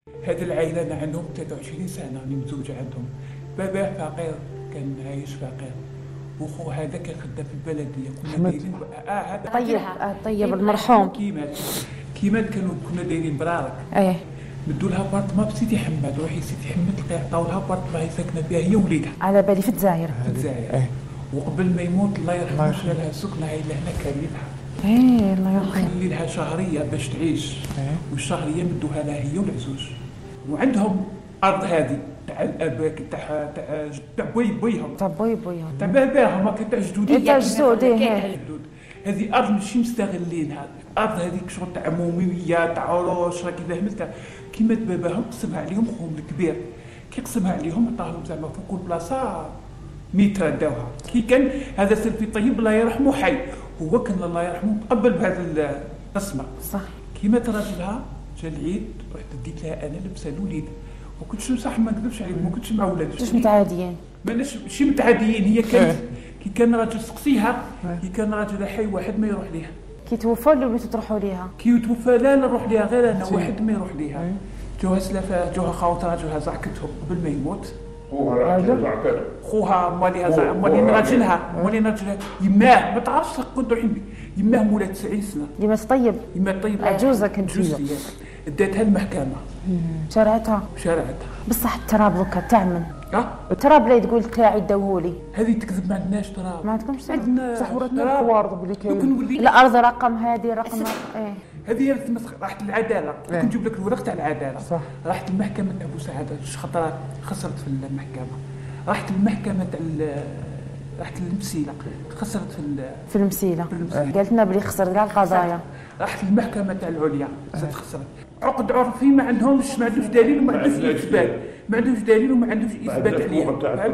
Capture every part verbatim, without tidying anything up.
هذه العائله انا عندهم ثلاثة وعشرين سنه راني متزوجه عندهم. باباه فقير، كان عايش فقير، وخو هذا كان خدام في البلديه. كنا دايرين اه هذا طيب آه طيب المرحوم كيمات كيمات كانوا كنا دايرين برارك. ايه مدوا لها بارتما بسيدي حماد. روحي سيدي حماد تلقاي عطاو لها بارتما هي ساكنه فيها هي وليدها. على بالي في الجزائر. في الجزائر. ايه. وقبل ما يموت الله يرحمه شال لها سكنه هي لهنا كاملها. ايه الله يرحمه. خلي لها شهريه باش تعيش. ايه. والشهريه مدوها لها هي والعزوز. وعندهم ارض هذه تاع الاباء تاع تاع تاع بوي بويهم. تاع بوي بويهم. تاع باباهم هكا تاع جدودي. تاع جدود ايه. هذه ارض ماشي مستغلينها. الارض هذيك شغل تاع عموميه تاع عروش راكي فهمتها. كيما باباهم قسمها عليهم خوهم الكبير. كي قسمها عليهم عطاهم زعما في كل بلاصه متر داوها. كي كان هذا سلفي طيب الله يرحمه حي، هو كان الله يرحمه تقبل بهذا القسمه. صح. كيما راجلها جا العيد رحت ديت لها انا لبسه الوليد. ما كنتش صح ما نكذبش عليك ما كنتش مع ولادي. مش متعاديين. ماناش ماشي متعاديين. هي كانت كي كان راجل سقسيها كي كان راجل حي واحد ما يروح ليها. كي توفى ولا وليتو تروحوا ليها؟ كي توفى لا لا نروح ليها غير انا واحد ما يروح ليها. جوها سلافه جوها خاوتها جوها زعكتهم قبل ما يموت. خوها زعكته. خوها ماليها زع مالين راجلها مالين راجلها يماه ما تعرفش كنت روحين يماه مولا تسعين سنه. ديما طيب. يماه طيب عجوزه كنت هي. داتها المحكمه. شرعتها. شرعتها. بصح التراب دوكا تاع من؟ اه التراب لا تقول تاعي داوهولي. هذه تكذب ما عندناش تراب. ما عندكمش تراب؟ عندنا صح وراتنا القوارض بلي كاين. الارض رقم هذه رقم ايه. هذه راحت العداله. كنت نجيب لك الورق تاع العداله. صح. راحت المحكمه تاع بوسعاده خطرات خسرت في المحكمه. راحت المحكمه تاع راحت المسيله خسرت في في المسيله. قالت لنا بلي خسرت كاع القضايا. راحت المحكمه تاع العليا زاد خسرت. عقد عرفي ما عندهمش ما عندوش دليل وما عندوش اثبات. ما عندوش دليل وما عندوش اثبات عليها.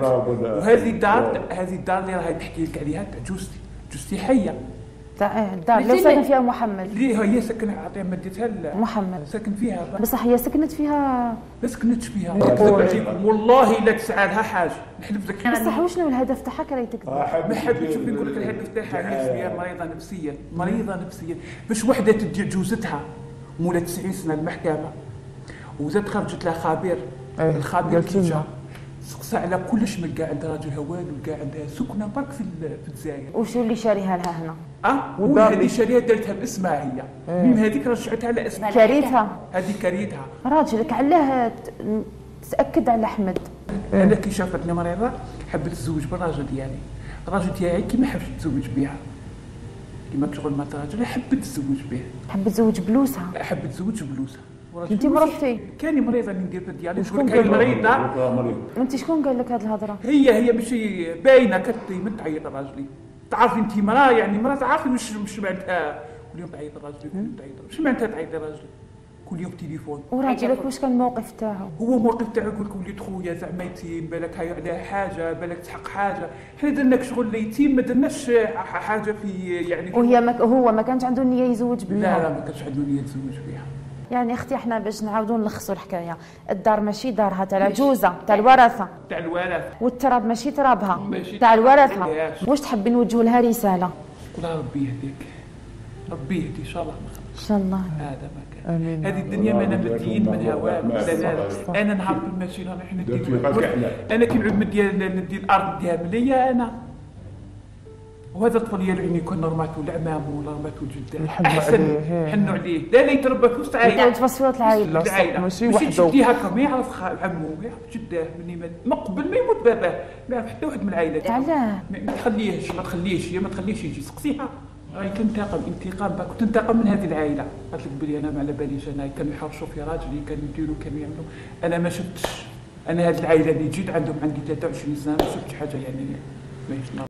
وهذه الدار هذه الدار اللي راهي نحكي لك عليها تاع جوستي. جوستي حيه. تاع الدار اللي ساكن فيها محمد. ليه هي ساكنه عطيها مديتها محمد. ساكن فيها. بصح هي سكنت فيها. ما سكنتش فيها. نكذب عليكم والله لا تسعى لها حاجه نحلف لك. بصح وشنو الهدف تاعها كراهي تكذب؟ ما حبيتش نقول لك الهدف تاعها هي مريضه نفسيا مريضه نفسيا باش وحده تدي جوزتها مولا تسعين سنه المحكمه وزاد خرجت لها خبير. الخبير كي جا سقسى على كلش من كاع عندها راجل هوان وكاع عندها سكنه برك في في الجزائر. وشو اللي شاريها لها هنا؟ اه والدار اللي شاريها دارتها باسمها هي. من هذيك رجعتها على اسمها. كاريتها. هذه كاريتها. راجلك علاه تاكد على احمد. انا كي شافتني مريضه حبت تتزوج بالراجل ديالي. الراجل ديالي كي ما حبش تتزوج بها كيما شغل ما راجل حبت تتزوج به. حبت تزوج بلوسها. حبت تزوج بلوسها. انت مرضتي؟ كاني مريضه اللي ندير ديالي شكون كاين مريضه؟ انت شكون قال لك هذه الهضره؟ هي هي ماشي باينه كتيما تعيط لراجلي. تعرفي انت مراه يعني مراه تعرفي مش مش معناتها كل يوم تعيط لراجلي كل يوم تعيط مش معناتها تعيط لراجلي كل يوم تليفون. وراجلك واش كان الموقف تاعو؟ هو موقف تاعو يقول لك وليد خويا زعما يتيم بالك هاي عليها حاجه بالك تحق حاجه. حنا درناك شغل يتيم ما درناش حاجه في يعني. وهي ما هو ما كانش عنده نيه يزوج بها. لا لا ما كانش عنده نيه يتزوج بها. يعني اختي احنا باش نعاودوا نلخصوا الحكايه، الدار ماشي دارها تاع العجوزه تاع الورثه. تاع الورثه. والتراب ماشي ترابها تاع الورثه. واش تحبي نوجهوا لها رساله؟ قول ربي يهديك ربي يهدي ان شاء الله. ان شاء الله. هذا ما كان. امين. هذه الدنيا ما انا مدين منها والو. لا انا نهار الماشينه راح ندي انا كي نعود ندي ندي الارض نديها مليا انا. وهذا الطفل يلعني يكون رماتو لعمامه ولا رماتو لجده احسن حنوا عليه. لا لا يتربى في وسط عائله. تفصلوا العائله. العائله ماشي وحده. تشدي هكا ما يعرف عمو ما يعرف جداه مني ما قبل ما يموت باباه ما يعرف حتى واحد من العائله. علاه؟ ما تخليهش ما تخليهش هي ما تخليهش يجي سقسيها. راهي تنتقم انتقام باك تنتقم من هذه العائله. قالت لك بلي انا ما على باليش انا كانوا يحرشوا في راجلي كانوا يديروا كانوا يعملوا. انا ما شفتش. انا هذه العائله اللي جيت عندهم عندي ثلاثة وعشرين سنه ما شفتش حاجه يعني ما